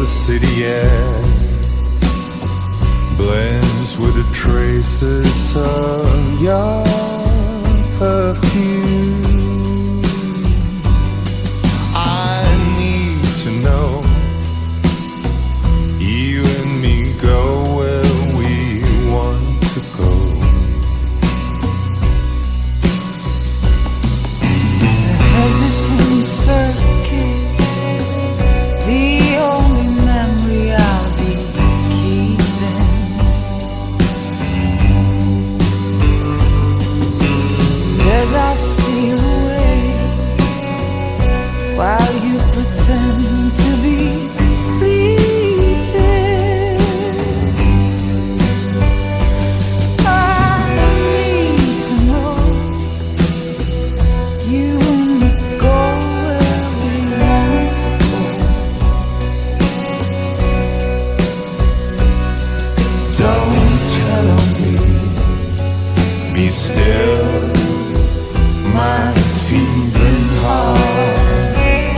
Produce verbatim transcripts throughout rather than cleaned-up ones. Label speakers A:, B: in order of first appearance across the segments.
A: city air blends with the traces of your perfume. I need to know you and me go where we want to go.
B: A hesitant first kiss, the only memory I'll be keeping. As I steal away while you pretend to be sleeping, I need to know you and me go where we want to go. Don't tell on me,
A: Be still,
B: my thieving heart.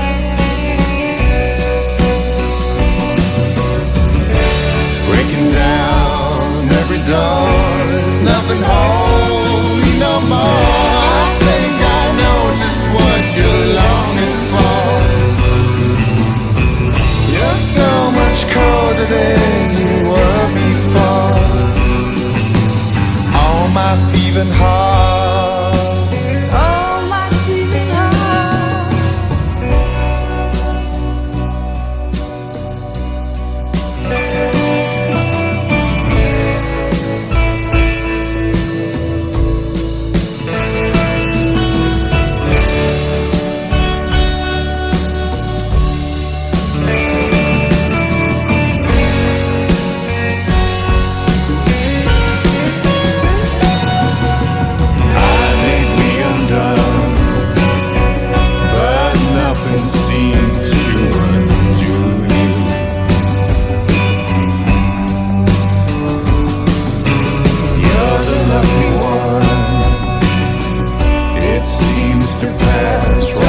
A: breaking down every door. There's nothing holy no more. I think I know just what you're longing for. You're so much colder than you were before. Oh, my thieving heart.
B: Oh, my thieving heart.
A: I may be undone, but nothing seems to undo you. You're the lucky one. It seems to pass right